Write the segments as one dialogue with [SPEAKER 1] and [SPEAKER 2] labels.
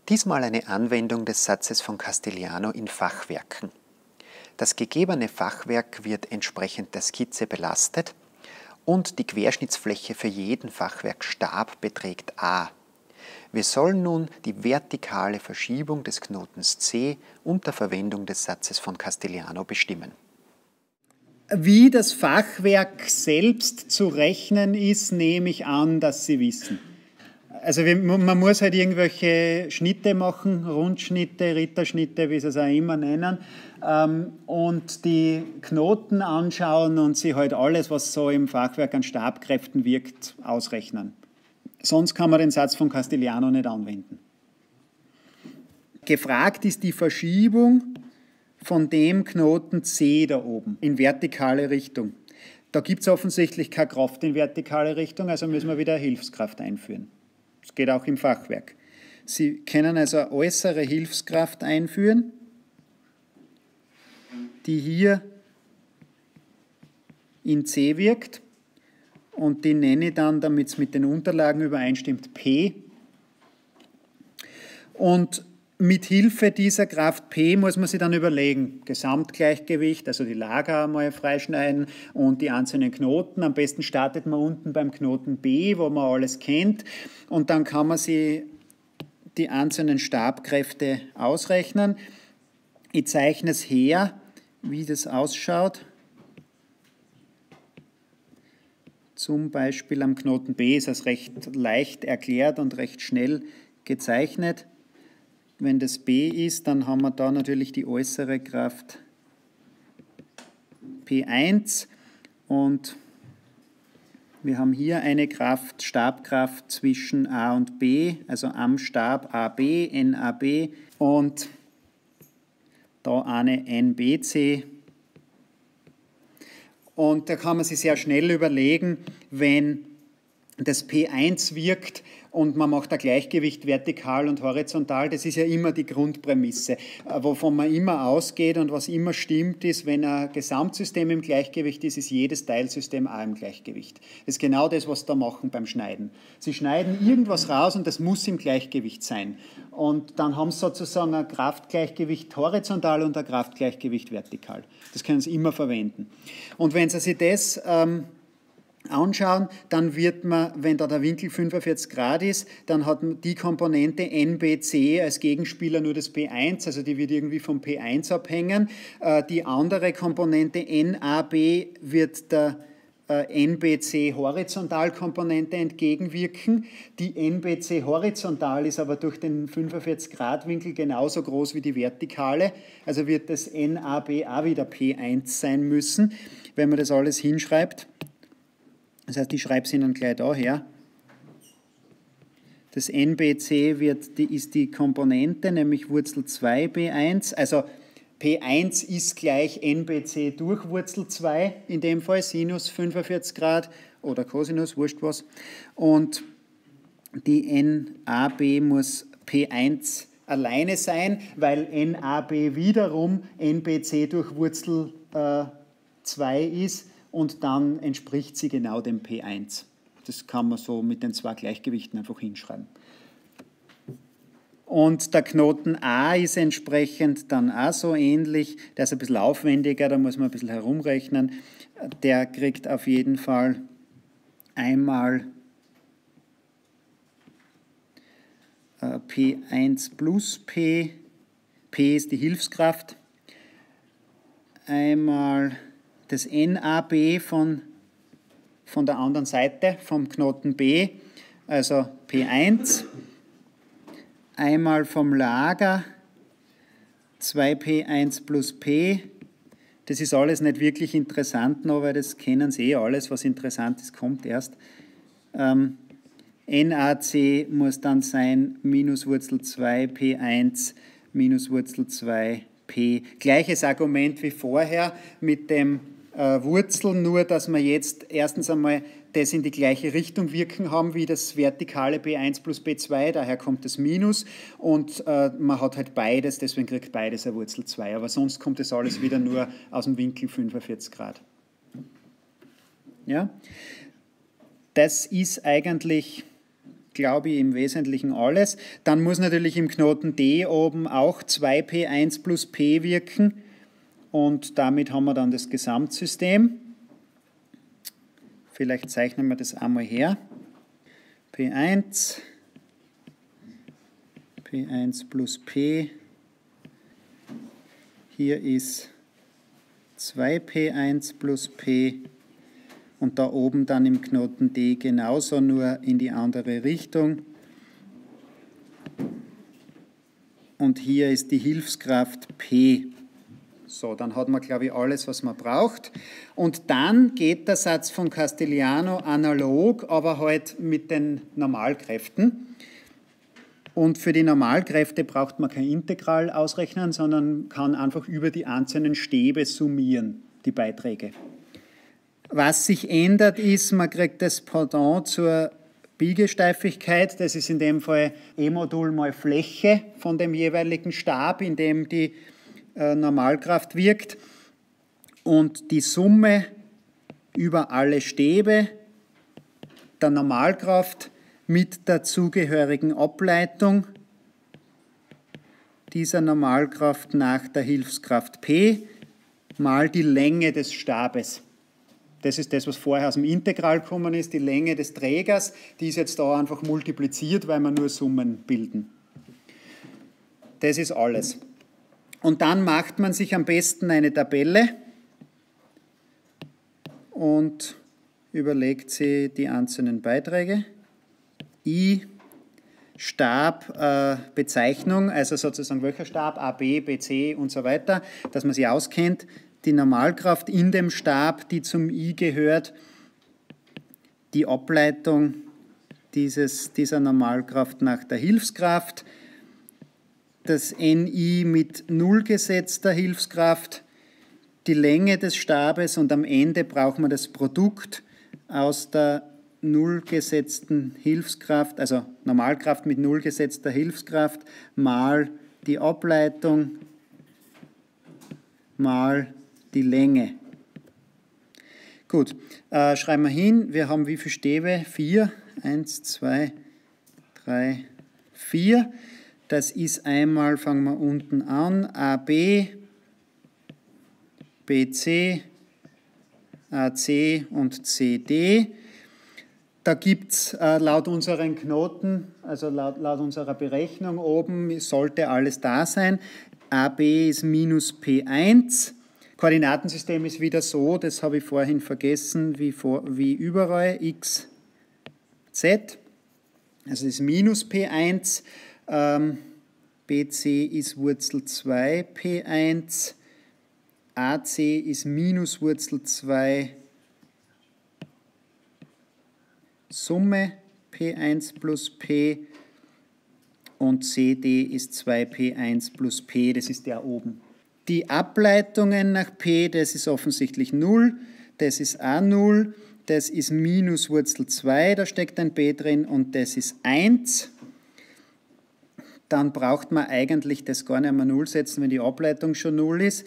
[SPEAKER 1] Diesmal eine Anwendung des Satzes von Castigliano in Fachwerken. Das gegebene Fachwerk wird entsprechend der Skizze belastet und die Querschnittsfläche für jeden Fachwerkstab beträgt a. Wir sollen nun die vertikale Verschiebung des Knotens C unter Verwendung des Satzes von Castigliano bestimmen.
[SPEAKER 2] Wie das Fachwerk selbst zu rechnen ist, nehme ich an, dass Sie wissen. Also man muss halt irgendwelche Schnitte machen, Rundschnitte, Ritterschnitte, wie Sie es auch immer nennen, und die Knoten anschauen und sich halt alles, was so im Fachwerk an Stabkräften wirkt, ausrechnen. Sonst kann man den Satz von Castigliano nicht anwenden. Gefragt ist die Verschiebung von dem Knoten C da oben in vertikale Richtung. Da gibt es offensichtlich keine Kraft in vertikale Richtung, also müssen wir wieder eine Hilfskraft einführen. Das geht auch im Fachwerk. Sie können also eine äußere Hilfskraft einführen, die hier in C wirkt, und die nenne ich dann, damit es mit den Unterlagen übereinstimmt, P. Und mit Hilfe dieser Kraft P muss man sich dann überlegen, Gesamtgleichgewicht, also die Lager einmal freischneiden und die einzelnen Knoten. Am besten startet man unten beim Knoten B, wo man alles kennt, und dann kann man sich die einzelnen Stabkräfte ausrechnen. Ich zeichne es her, wie das ausschaut. Zum Beispiel am Knoten B ist das recht leicht erklärt und recht schnell gezeichnet. Wenn das B ist, dann haben wir da natürlich die äußere Kraft P1 und wir haben hier eine Kraft, Stabkraft zwischen A und B, also am Stab AB, NAB, und da eine NBC. Und da kann man sich sehr schnell überlegen, wenn das P1 wirkt und man macht ein Gleichgewicht vertikal und horizontal, das ist ja immer die Grundprämisse, wovon man immer ausgeht und was immer stimmt ist, wenn ein Gesamtsystem im Gleichgewicht ist, ist jedes Teilsystem auch im Gleichgewicht. Das ist genau das, was Sie da machen beim Schneiden. Sie schneiden irgendwas raus und das muss im Gleichgewicht sein. Und dann haben Sie sozusagen ein Kraftgleichgewicht horizontal und ein Kraftgleichgewicht vertikal. Das können Sie immer verwenden. Und wenn Sie sich das anschauen, dann wird man, wenn da der Winkel 45 Grad ist, dann hat man die Komponente NBC als Gegenspieler nur das P1, also die wird irgendwie vom P1 abhängen. Die andere Komponente NAB wird der NBC Horizontalkomponente entgegenwirken. Die NBC horizontal ist aber durch den 45 Grad Winkel genauso groß wie die vertikale, also wird das NAB auch wieder P1 sein müssen, wenn man das alles hinschreibt. Das heißt, ich schreibe es Ihnen gleich da her. Das NBC ist die Komponente, nämlich Wurzel 2 B1. Also P1 ist gleich NBC durch Wurzel 2, in dem Fall Sinus 45 Grad oder Cosinus, wurscht was. Und die NAB muss P1 alleine sein, weil NAB wiederum NBC durch Wurzel 2 ist. Und dann entspricht sie genau dem P1. Das kann man so mit den zwei Gleichgewichten einfach hinschreiben. Und der Knoten A ist entsprechend dann auch so ähnlich. Der ist ein bisschen aufwendiger, da muss man ein bisschen herumrechnen. Der kriegt auf jeden Fall einmal P1 plus P. P ist die Hilfskraft. Einmal das NAB von der anderen Seite, vom Knoten B, also P1, einmal vom Lager 2P1 plus P. Das ist alles nicht wirklich interessant noch, weil das kennen Sie alles, was interessant ist, kommt erst. NAC muss dann sein minus Wurzel 2 P1 minus Wurzel 2 P. Gleiches Argument wie vorher mit dem Wurzeln, nur dass wir jetzt erstens einmal das in die gleiche Richtung wirken haben wie das vertikale B1 plus B2, daher kommt das Minus und man hat halt beides, deswegen kriegt beides eine Wurzel 2, aber sonst kommt das alles wieder nur aus dem Winkel 45 Grad. Ja? Das ist eigentlich glaube ich, im Wesentlichen alles. Dann muss natürlich im Knoten D oben auch 2p1 plus p wirken. Und damit haben wir dann das Gesamtsystem. Vielleicht zeichnen wir das einmal her. P1 plus P. Hier ist 2p1 plus p. Und da oben dann im Knoten D genauso, nur in die andere Richtung. Und hier ist die Hilfskraft P. So, dann hat man, glaube ich, alles, was man braucht. Und dann geht der Satz von Castigliano analog, aber halt mit den Normalkräften. Und für die Normalkräfte braucht man kein Integral ausrechnen, sondern kann einfach über die einzelnen Stäbe summieren, die Beiträge. Was sich ändert ist, man kriegt das Pendant zur Biegesteifigkeit. Das ist in dem Fall E-Modul mal Fläche von dem jeweiligen Stab, in dem die Normalkraft wirkt. Und die Summe über alle Stäbe der Normalkraft mit der zugehörigen Ableitung dieser Normalkraft nach der Hilfskraft P mal die Länge des Stabes. Das ist das, was vorher aus dem Integral gekommen ist, die Länge des Trägers, die ist jetzt da einfach multipliziert, weil wir nur Summen bilden. Das ist alles. Und dann macht man sich am besten eine Tabelle und überlegt sich die einzelnen Beiträge. I, Stab, Bezeichnung, also sozusagen welcher Stab, A, B, B, C und so weiter, dass man sich auskennt. Die Normalkraft in dem Stab, die zum I gehört, die Ableitung dieser Normalkraft nach der Hilfskraft, das NI mit nullgesetzter Hilfskraft, die Länge des Stabes und am Ende braucht man das Produkt aus der nullgesetzten Hilfskraft, also Normalkraft mit nullgesetzter Hilfskraft, mal die Ableitung, mal die Länge. Gut, schreiben wir hin, wir haben wie viele Stäbe? 4, 1, 2, 3, 4. Das ist einmal, fangen wir unten an, AB, BC, AC und CD. Da gibt es laut unseren Knoten, also laut unserer Berechnung oben, sollte alles da sein. AB ist minus P1. Koordinatensystem ist wieder so, das habe ich vorhin vergessen, wie überall, x, z. Also das ist minus P1. BC ist Wurzel 2 P1. AC ist minus Wurzel 2 Summe P1 plus P und CD ist 2P1 plus P, das ist der oben. Die Ableitungen nach P, das ist offensichtlich 0, das ist auch 0, das ist minus Wurzel 2, da steckt ein B drin und das ist 1. Dann braucht man eigentlich das gar nicht mehr 0 setzen, wenn die Ableitung schon 0 ist.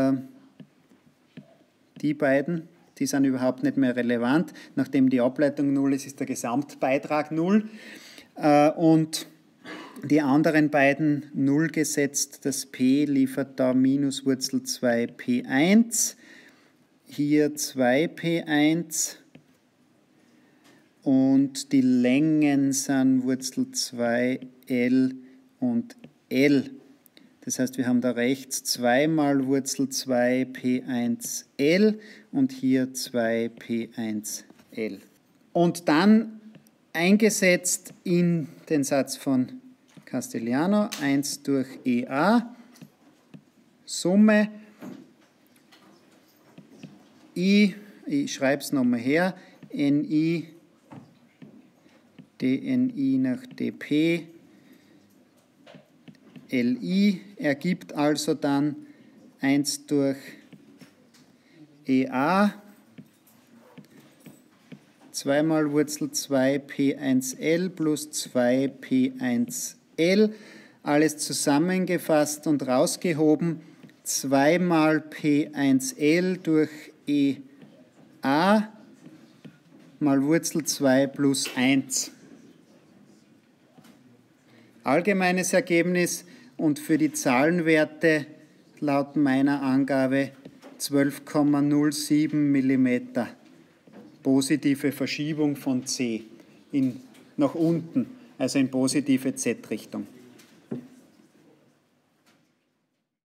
[SPEAKER 2] Die beiden, die sind überhaupt nicht mehr relevant. Nachdem die Ableitung 0 ist, ist der Gesamtbeitrag 0. Und die anderen beiden 0 gesetzt, das P liefert da minus Wurzel 2 P1, hier 2 P1 und die Längen sind Wurzel 2 L und L. Das heißt, wir haben da rechts 2 mal Wurzel 2 P1 L und hier 2 P1 L. Und dann eingesetzt in den Satz von Castigliano, 1 durch EA, Summe, I, ich schreibe es nochmal her, NI, DNI nach DP, LI ergibt also dann 1 durch EA, 2 mal Wurzel 2 P1L plus 2 P1L, alles zusammengefasst und rausgehoben, 2 mal P1L durch EA mal Wurzel 2 plus 1. allgemeines Ergebnis und für die Zahlenwerte laut meiner Angabe 12,07 mm positive Verschiebung von C nach unten, also in positive Z-Richtung.